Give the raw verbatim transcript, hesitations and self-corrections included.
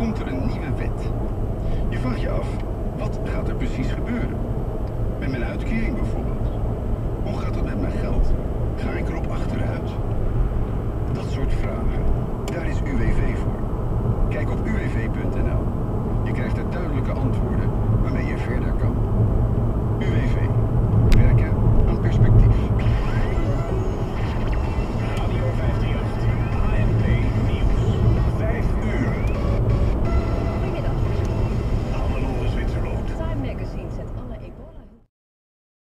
komt er een nieuwe wet. Je vraagt je af, wat gaat er precies gebeuren? Met mijn uitkering bijvoorbeeld.